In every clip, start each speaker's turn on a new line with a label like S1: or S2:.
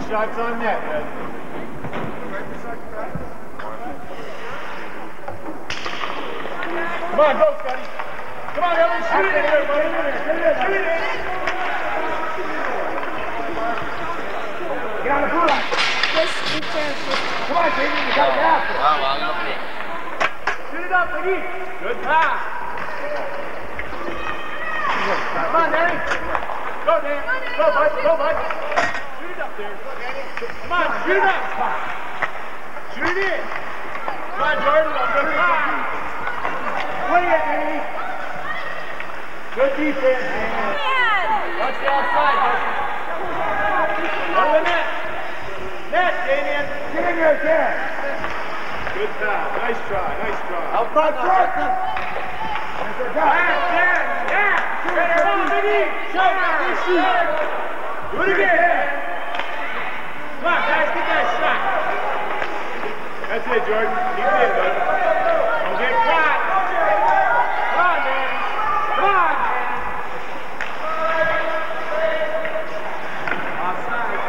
S1: shots on net, Ed. Come on, go, Scotty. Come on, Ellie, shoot it in here, buddy. Shoot it in. Get on the blue line. Come on, Jamie, you gotta get after it. Shoot it up, McGee. Good pass. Come on, Danny. Go, Dan. Go, bud. Go, bud. Shoot it up there. Come on, shoot it up. Shoot it in. Come on, Jordan. Good pass. Play it, Danny. Good defense, Danny. Watch the outside, Dustin. Go to the net. Net, Damien. Get in there, Dan. Good pass. Nice try. Nice try. Out front, Justin. Do it again. Come on, guys, get that shot. That's it, Jordan. Keep it, bud. Don't get caught. Come on, man. Come on, man. Offside.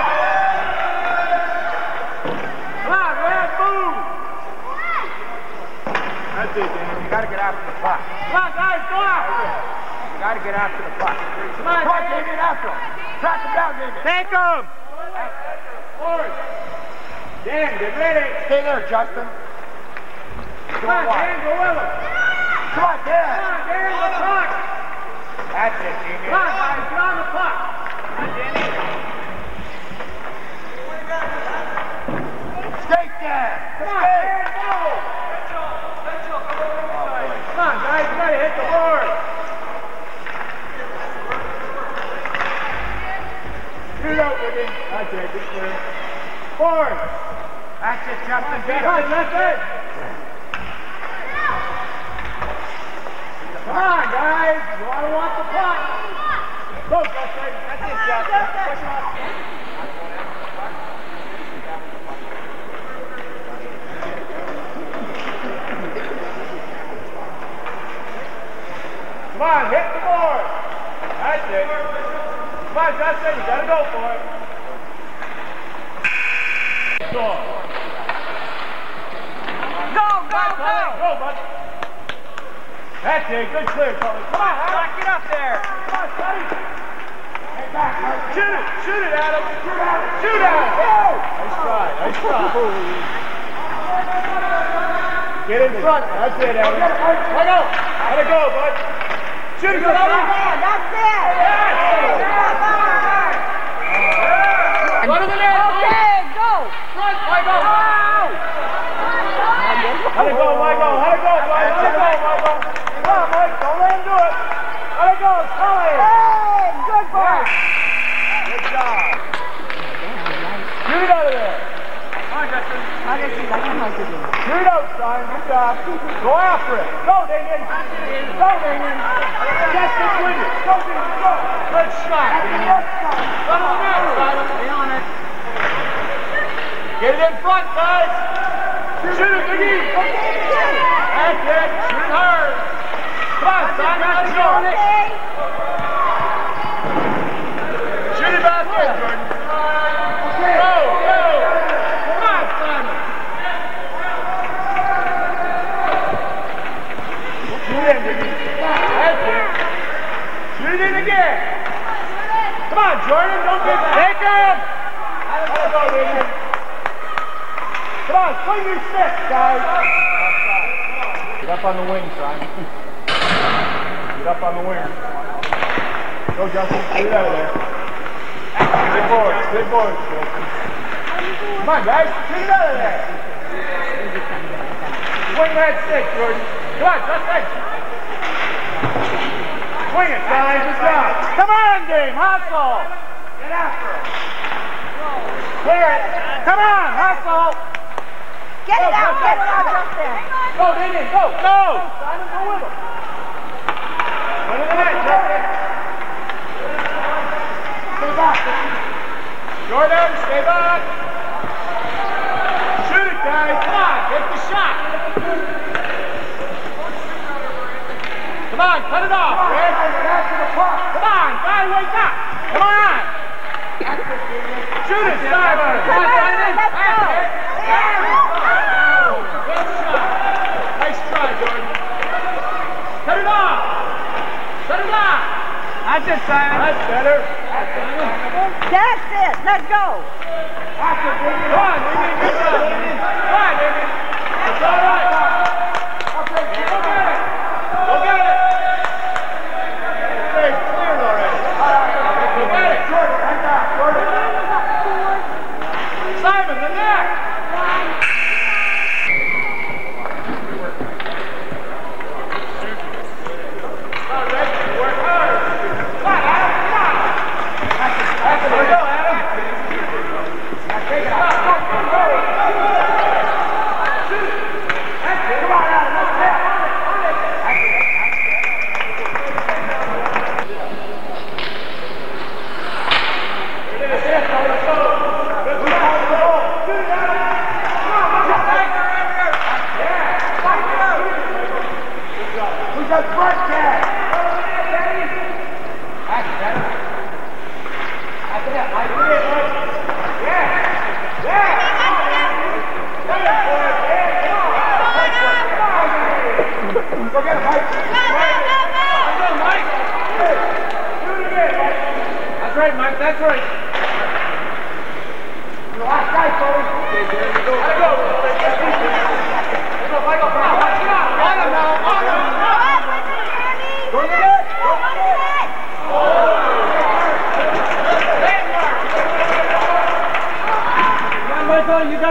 S1: Come on, Red, move. That's it, Dan. You gotta get after the puck. Come on, guys, go after it. You gotta get after the puck. Come on, David, get after him. Track him down, David. Take him. Forward. Dan, get ready. Stay there, Justin. Come on, Dan, go with him. Come on, Dan. Come on, Dan, the puck. That's it, Damien. Come on, guys, get on the puck. Come on, Danny. Skate, Dan. Come on, Dan, go. Come on, guys, you gotta hit the board. Shoot out with him. That's it, good clear. Forward. That's it, Justin. Beat him. Left it. Come on, guys. You want to want the puck. Go, Justin. That's it, Justin. Push him off. Come on, hit the board. That's it. Come on, Justin, you gotta go for it. Go. Go, go, go. Go, bud. That's it, good clear, Colin. Come on, Adam. Get up there. Come on, Scotty. Hey, back, Mark. Shoot it, Adam. Shoot at it. Shoot at it. Nice try, nice try. Get in front. That's it, Adam. Let go. Let it go, bud. Shoot it, Scotty. That's it. Go to the net. Okay, go. Front, Michael. Let it go, Michael. Let it go, Michael. Let it go, Michael. Come on, Mike. Don't let him do it. Let it go. Sully. Hey, good boy. Good job. Shoot it out of there. Come on, Justin. Shoot it out, son. Good job. Go after it. Go, Damien. Go, Damien. Justin, win it. Go, Damien. Go. Good shot, Damien. Run on the net, son. Stay on it. Get it in front, guys. Shoot it, McGee. That's it. Shoot it hard. Come on, Simon. Let's go. Shoot it back in, Jordan. Go, go. Come on, Simon. Shoot it in, McGee. That's it. Shoot it in again. Come on, Jordan. Don't get that. Take him. Let's go, Damien. Come on, swing your stick, guys. Get up on the wing, son. Get up on the wing. Go, Justin. Get it out of there. Good board. Good board. Come on, guys. Get it out of there. Swing that stick, Jordan. Come on, Justin. Swing it, guys. Good job. Come on, Dave. Hustle. Get after it. Clear it. Come on, hustle.
S2: Get it out, Justin.
S1: Go, Damien, go. Go. Simon, go with him. Run in the net, Justin. Stay back. Jordan, stay back. Shoot it, guys. Come on, get the shot. Come on, cut it off, Rick. Come on, guy, wake up. Come on. Shoot it,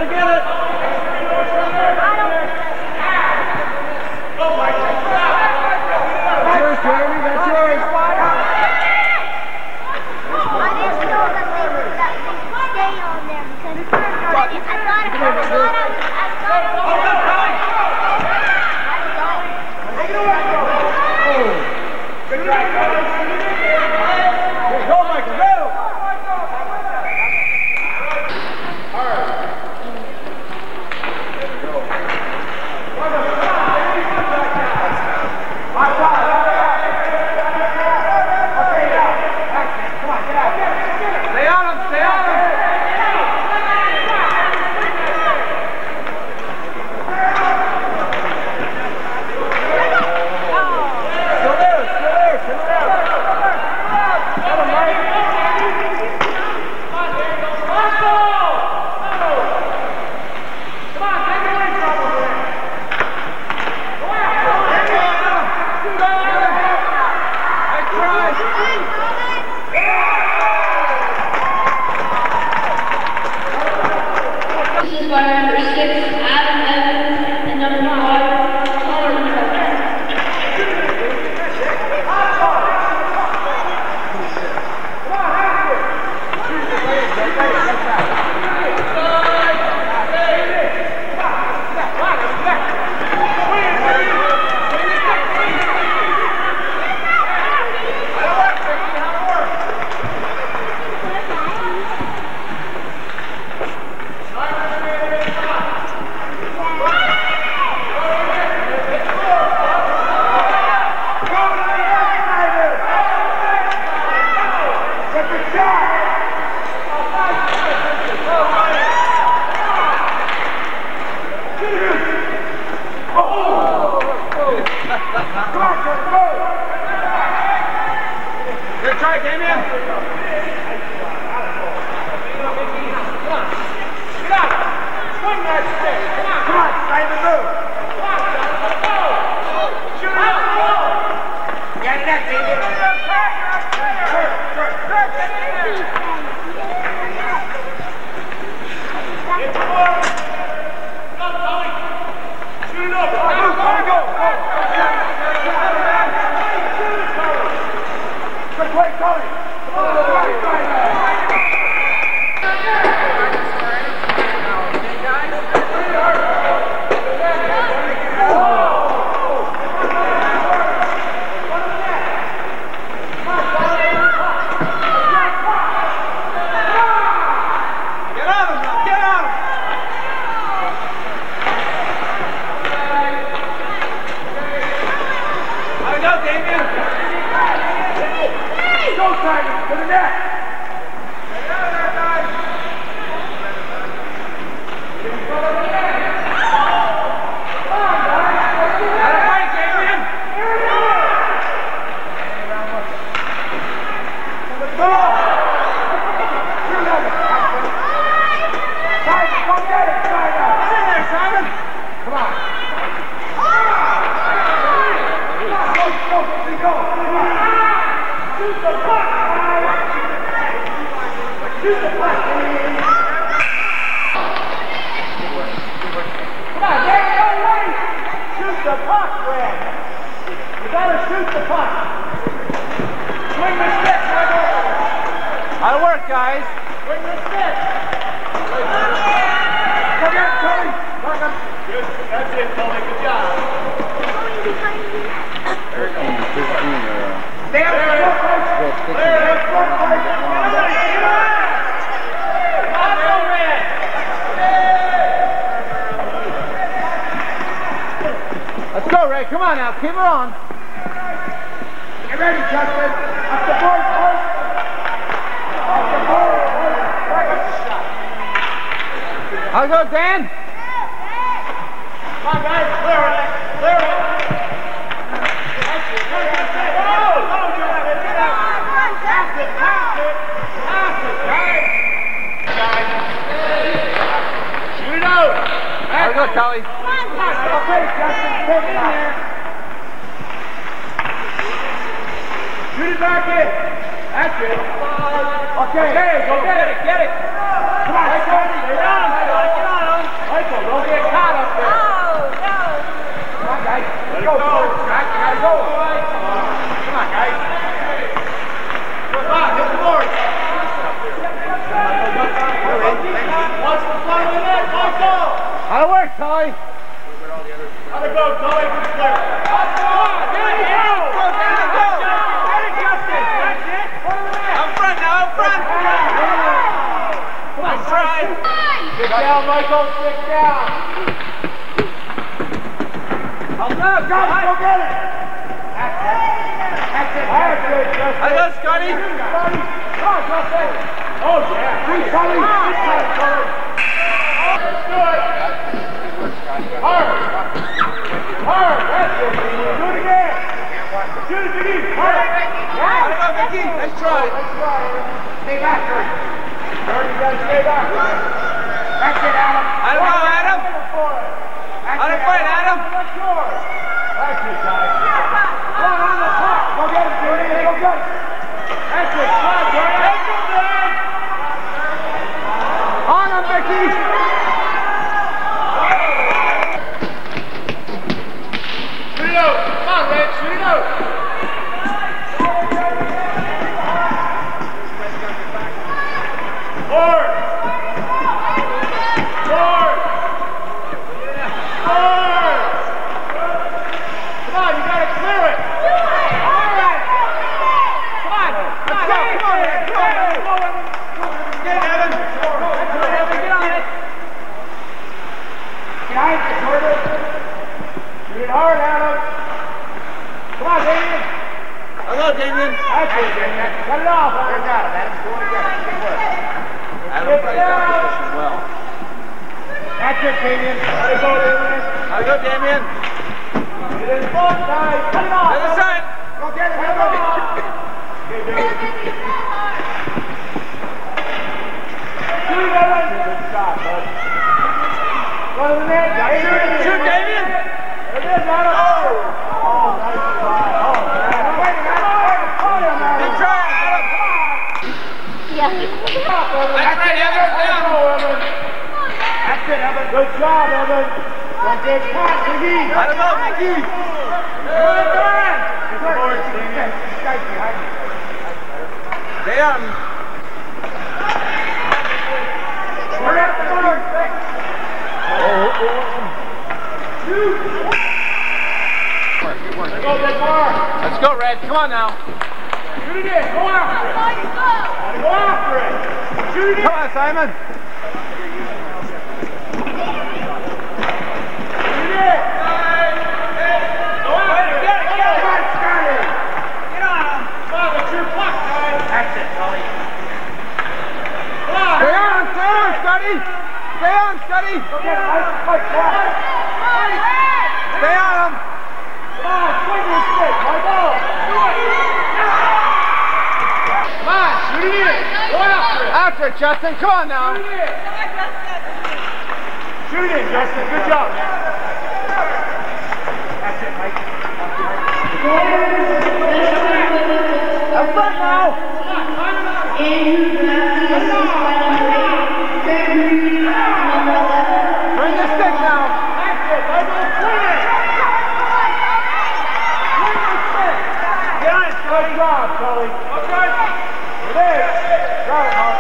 S1: get it. That's yours, Jeremy. That's yours.
S3: I didn't know that they stay on there because
S1: Good try, go, Michael, go! All right. Stay on him, stay on him! Good try, Damien. Get out. Swing that stick. Come on, save the move. Shoot it up. Get it up, Damien. Shoot it up. Go. Good play, Tony. Go, Tiger, to the net! That'll work, guys. Swing the stick. Come on, Tony. Good. That's it, Tony. Good job. There it goes. There it Let's go, Ray. Come on now. Keep her on. Get ready, Justin. Up the board, boys. Up the board. How's it go, Dan? Come on, guys. Clear it. Clear it. Shoot it out. There we go, Kelly. Okay, Justin, take it in there. Shoot it back in. That's it. Okay, go get it. Get it. Come on, let's go. Get on him. go, Tully. Good clear. Come on, there you go. There you go. Get it, Justin. That's it. Up front now, up front. Come on, try. Stick down, Michael. Stick down. Hold up, guys. Go get it. That's it. That's it. I got Scotty. Scotty. Come on, Justin. Oh, yeah. Free Tully. Let's do it. Hard. Hard. That's it. Do it again. Shoot it, Vicky. Hard. Yeah. Vicky. Let's try. Let's try. Stay back, Kurt. Kurt, you got to stay back. That's it, Adam. I don't know, Adam. Out of fight, Adam. That's yours. That's it, guys. Come on the top. Go get it, Judy. Go get it. That's it. Come on, Jordan. Take him, man. On him, Vicky. Shoot it out. Come on, Red. Shoot it out. Forward. Forward. Forward. Come on, you got to clear it. All right. Come on. Let's go. Come on, Red. Come on. Get it, Evan. Get on it. Guys, Jordan. Shoot it hard, Adam. Come on, Damien. Hello, Damien. That's it, Damien. Cut it off. There's Adam. Adam's going to get it. Good work. Adam plays that position well. That's it, Damien. Let it go, Damien. Let it go, Damien. It is both sides. Cut it off. Other side. Go get it. Go get it. Okay, Damien. Shoot it, Evan. Good shot, bud. Go to the net. Shoot, Damien. There it is, Adam. Oh, nice try. Oh, man. Wait, Adam. Good try, Adam. Come on.
S3: Yeah.
S1: That's right, Evan. That's it, Evan. Good job, Evan. Don't get caught, Vicky. I don't know, Vicky. Good, Doran. Get the board, Damien. These guys behind you. Stay on. Hurry up the board. Let's go, Red. Come on now. Shoot it in. Go after it. Go after it. Shoot it in. Come on, Simon. Shoot it in. Go after it. Get it. Come on, Scotty. Get on him. Come on, that's your puck, guys. That's it, Tully. Come on. Stay on, Scotty. Stay on, Scotty. Go get it. Mike, stay on him. Come on, swing your stick. Michael. Come on, shoot it in. Go after it. After it, Justin. Come on now. Shoot it in. Shoot it in, Justin. Good job. That's it, Mike. Have fun now. Bring the stick now. That's it, Michael. Swing it. Swing the stick. Get on it, Tully. Good job, Tully. Okay. It is. Got it, Mark.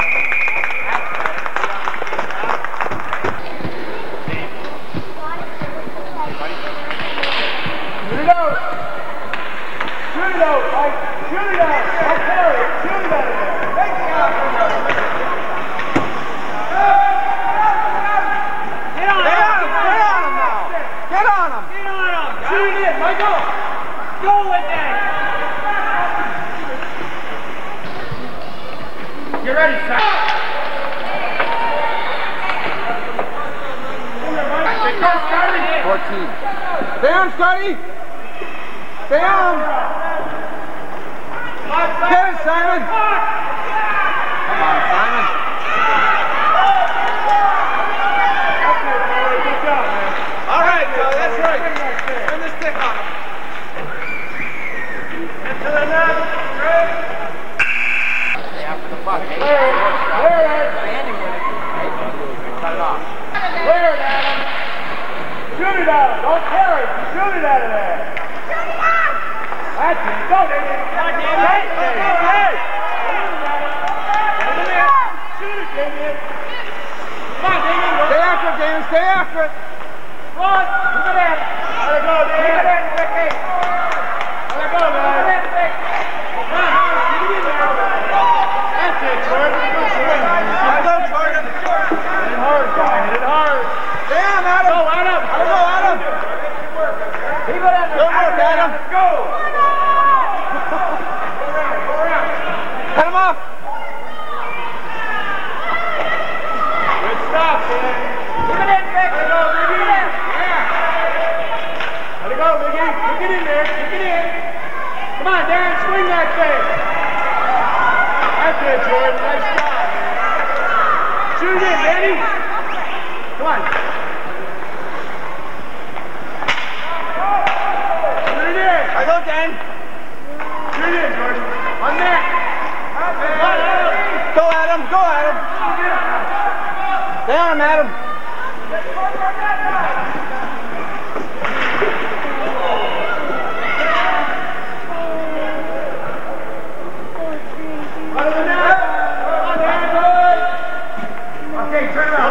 S1: Shoot it out. Shoot it out, Mike. Shoot it out. Don't carry it. Shoot it out of there. Take it out. Get on him. Get on him now. Get on him. Get on him. Shoot it in, Michael. Go with that. Get ready, Sam. 14. Stay on, Scotty. Stay on. Get it, Simon. Come on, Simon. Okay, good job, man. All right, that's right. Turn the stick on him. Get to the net. Great. After the puck. Clear it. Standing with it. Cut it off. Clear it, Adam. Shoot it out. Don't carry it. Shoot it out of there. Shoot it out. That's it. Go, David. Hey. Shoot it, David. Come on, David. Stay after it, David. Stay after it. Run. Look at that. Adam. Okay, turn around.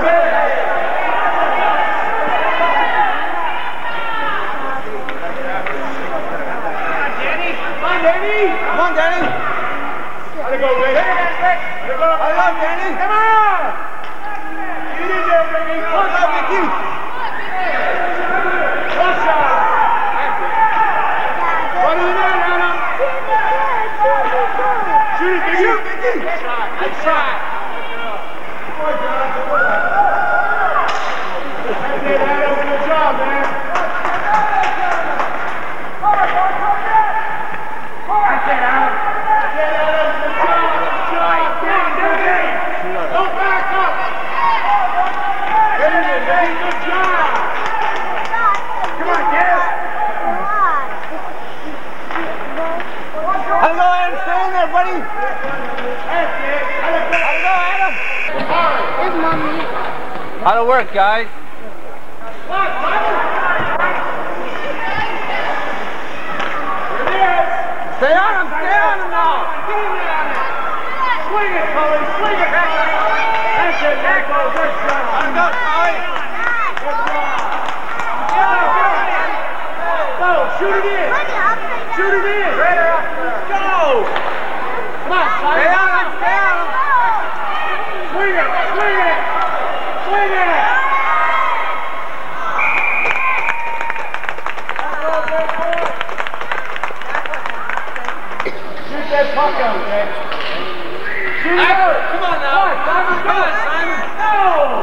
S1: Come on, Danny. Let it go, Rick. Let it go, Danny. Come on. Get in there, Ricky. Push up, Ricky. Push up. What are you doing, Adam? Shoot it, Ricky. Shoot, Ricky. Good shot. That's it, Adam. Good job, man. That's it, Adam. Don't back up! Get in there, Dave. Good job! Come on, get it! How to go, Adam? Stay in there, buddy! That's it! How to go, Adam?
S3: There's Mommy.
S1: How to work, guys? Stay on him! Stay on him now! Get in there on it! Swing it, Cully! Swing it! That's it, Nico! Good shot! Let's go, Cully! Good job! Go! Shoot it in! Shoot it in! Go! Come on, Simon! Stay on him! Stay on him! Swing it! Swing it! Swing it! Shoot that puck out, Jay. Shoot it out. Come on now. Simon, come on, Simon. No!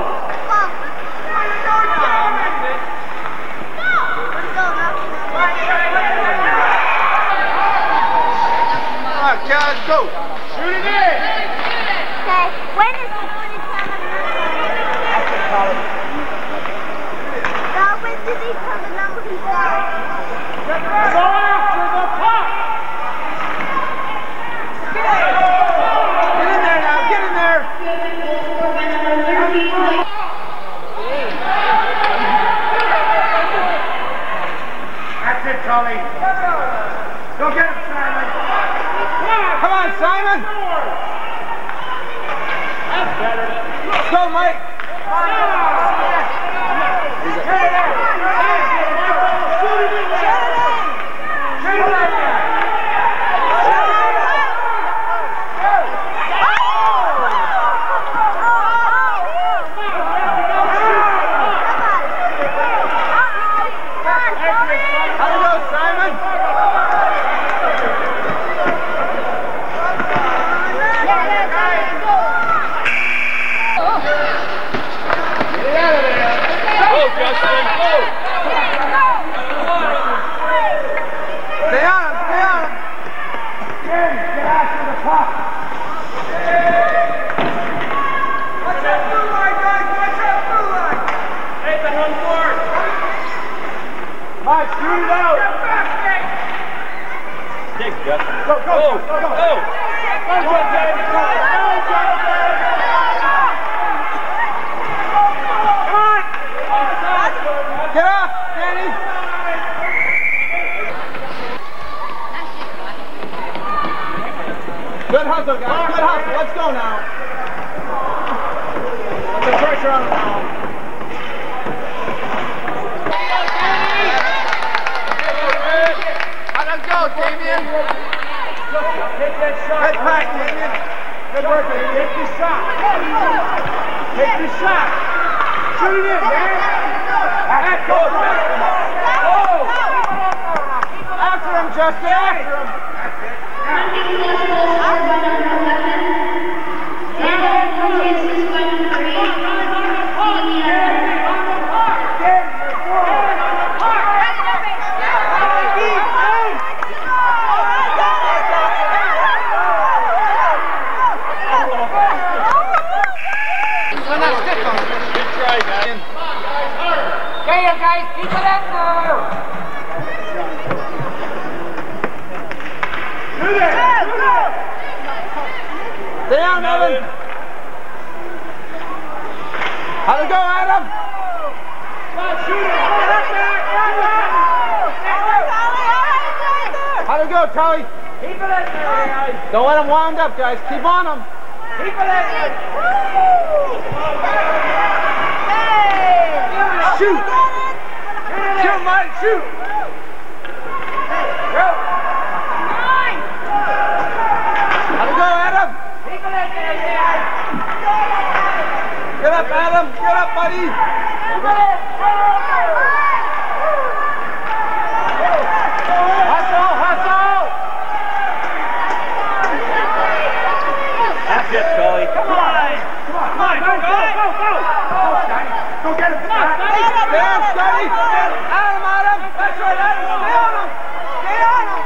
S1: Come on, guys, go. Shoot it in.
S3: Okay, when is the time? Now, when did he tell the number he's got?
S1: Go after the puck. Get in there now, get in there! That's it, Tully. Go get him, Simon. Come on, Simon. That's better. Let's go, Mike. Good hustle, guys. Good hustle. Let's go now. Put the pressure on him now. Let's go, Damien. Take that shot. Good pass, Damien. Good work, Damien. Take the shot. Take the shot. Shoot it in, man. That's go. After him, Justin. After him. Good try, man. Tully.
S4: Keep it in there, guys.
S1: Don't let him wound up, guys. Keep on him.
S4: Keep it in there.
S1: Shoot. Shoot, Mike. Shoot.
S4: Go.
S1: How'd it go, Adam?
S4: Keep it in there, guys.
S1: Get up, Adam. Get up, buddy. Hustle, hustle.
S4: That's it, Tully. Come on. Come on, go, go, go, go. Go get him. Come on,
S1: Stand steady. Adam, Adam. That's right, Adam. Stay on him. Stay on him.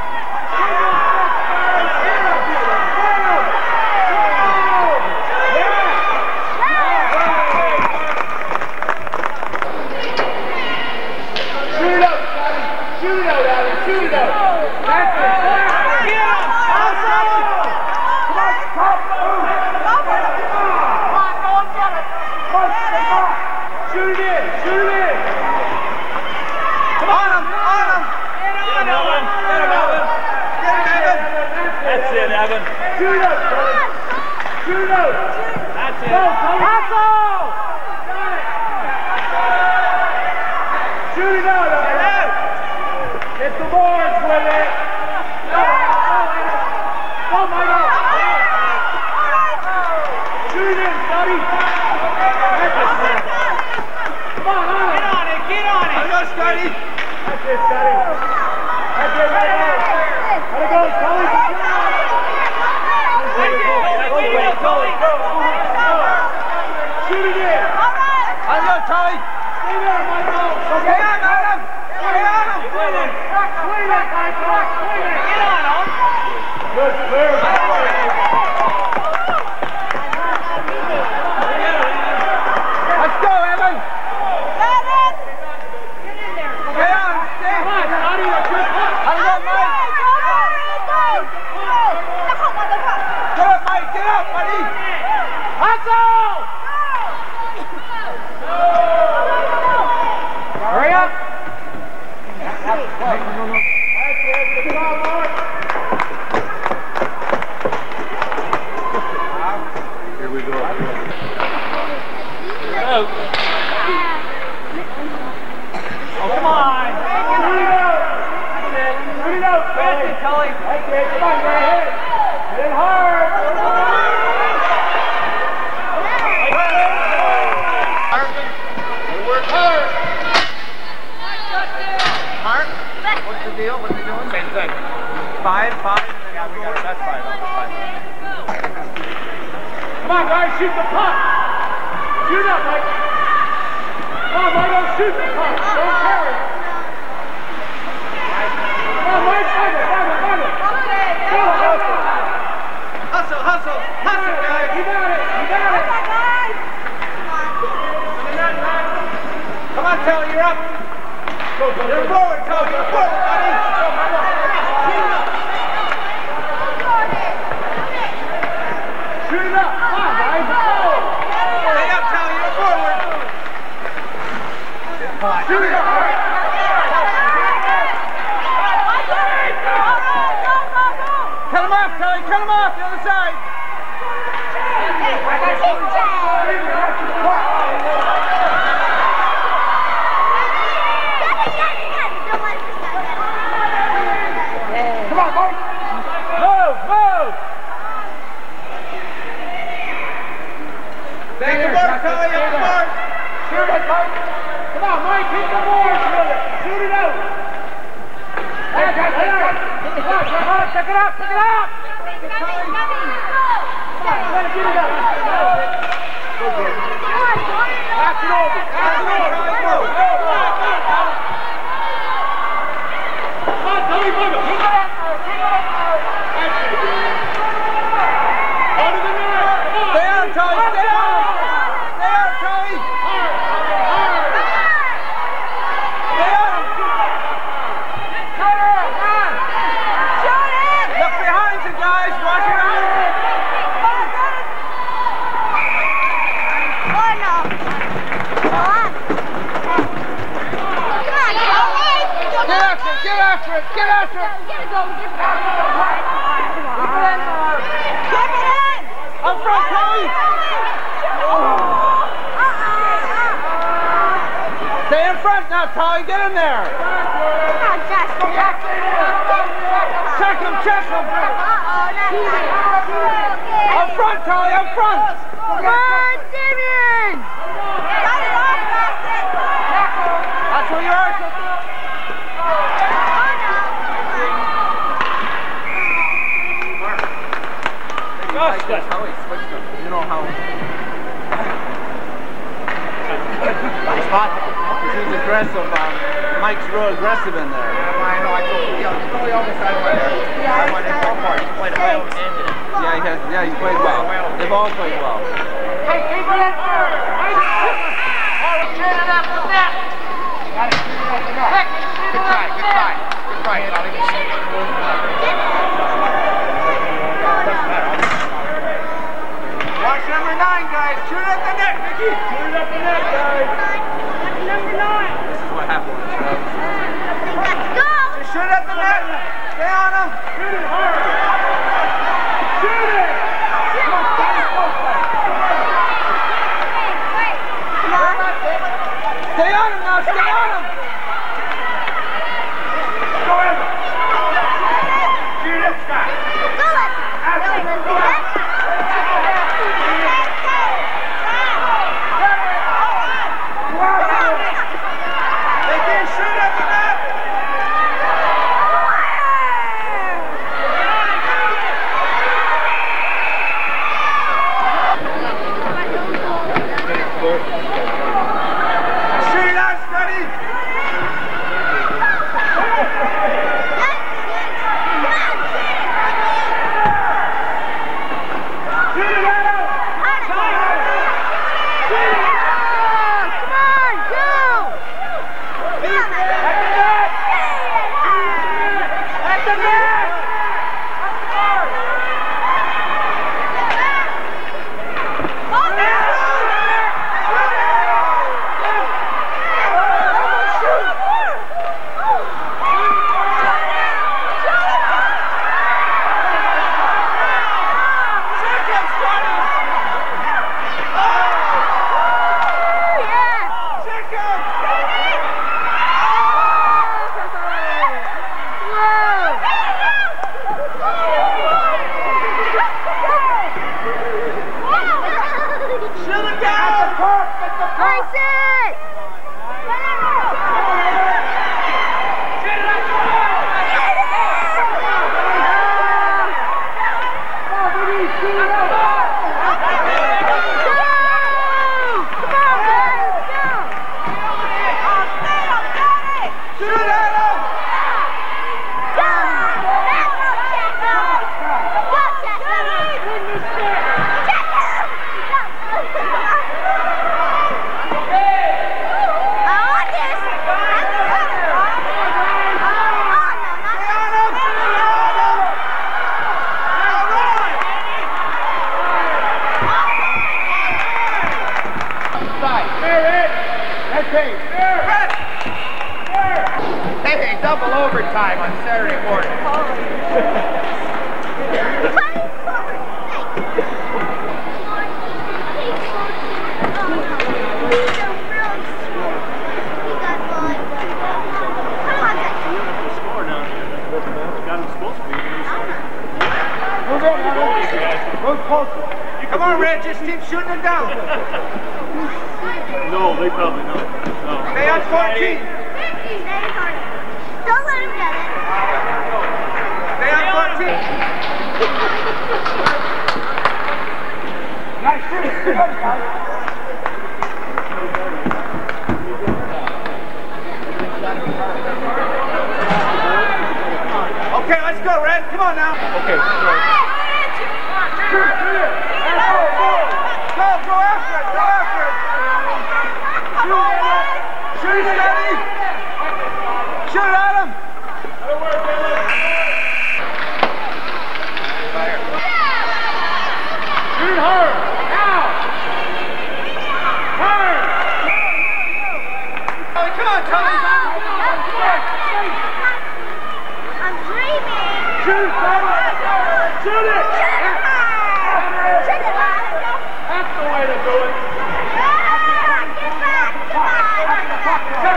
S4: Shoot it out, Adam. Shoot it out. That's it. Get him. Hustle. Come on, top move. Come on, go and get it. Come on. Shoot it in. Shoot it in. Come on him. On him. Get him, Evan. Get him, Evan. Get him, Evan. That's it, Evan. Shoot it out, Tully. Shoot it out. That's it. Go, Tully. Hustle. Got it. Shoot it out, Evan. Get the boards with it. Go, Michael. Shoot it in, Scotty. Come on, on it. Get on it, get on it.
S1: How'd it go, Scotty?
S4: That's it, Scotty. That's it, right there. How'd it go, Tully? Shoot it in.
S1: How'd it go, Tully?
S4: Stay there, Michael.
S1: Stay on, Adam. Stay on him.
S4: Swing it, Michael. Swing it. Get on him. Good, clear.
S1: Let's go, Evan. Stay on. Stay.
S4: Come on, Scotty. That's good.
S1: How'd it go, Mike? Get up, Mike. Get up, buddy. Hustle. Hurry up.
S4: That's it. Come on, Mark.
S1: Here we go.
S4: Oh, come on. Shoot it out. That's it. Shoot it out, Tully. That's it. Come on, man. Hit it. Hit it hard.
S1: Work hard. Mark, what's the deal? What's he doing? Same thing. 5, 5. Yeah, we got it. That's 5.
S4: Come on, guys. Shoot the puck. Shoot up, Mike. Come on, Michael. Shoot the puck. Don't carry it. Come on, Mike. Find it. Go, hustle.
S1: Hustle, hustle, hustle, guys.
S4: You got it.
S1: Come on, Tully, you're up. You're forward, Tully. You're forward, buddy.
S4: Shoot it up. Come on, guys.
S1: Stay up, Tully. You're forward.
S4: Shoot it up.
S1: Cut him off, Tully. Cut him off the other side.
S4: Come on, Mike. Move.
S1: Take the mark, Tully. Up the mark.
S4: Shoot it, Mike. Come on, Mike. Hit the boards, man. Stay in front now, Tolly. Get in there.
S3: Come on, Josh.
S4: Check him, check him.
S3: Uh-oh, that's not
S4: Up front, Tolly, up front.
S2: Come on, Damien!
S3: Cut it off, Boston.
S4: That's where you are. That's how he switched them. You know how. He's aggressive. Mike's real aggressive in there.
S1: I know. I told you. Totally on the side of my hair. I went in so far. He played a well.
S4: Yeah, he played well. They've all played well.
S1: Hey, keep it in there. Turn it up with that. Got it. Good try. Good try. Good try, Tolly. Watch number 9, guys. Shoot it at the net, Mickey. Shoot it at the net, guys.
S3: Number 9.
S4: This is what happened.
S3: Let's go.
S1: Just shoot it at the net. Stay on him. Shoot it hard. Shoot it.
S4: Stay on him now, stay on him.
S1: Go in. Shoot it, Scott. They can't shoot at the net. Shoot it out, Scotty. Shoot it out. At the net. Hey, double overtime on Saturday morning. Come on, Red, just keep shooting it down.
S5: No, they probably don't. No.
S1: Stay on 14.
S3: Don't let him get it.
S1: Stay on 14. Nice shooting. Good guys. Okay, let's go, Red. Come on now.
S5: Okay.
S1: Shoot it. Go after it. Go after it. Shoot it, Scotty. Shoot at him. Shoot hard. Now. Hard. Come on, Tony.
S3: I'm dreaming.
S1: Shoot, Tony. Shoot it. That's the way to do it.
S3: Get back.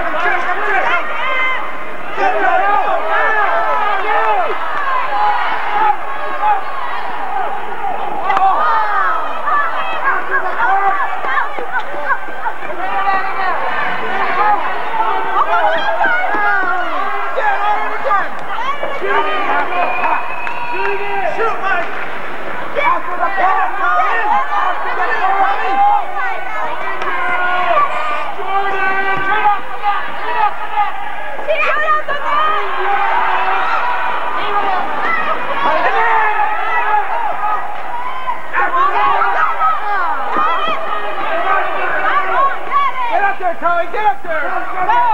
S1: Get up there!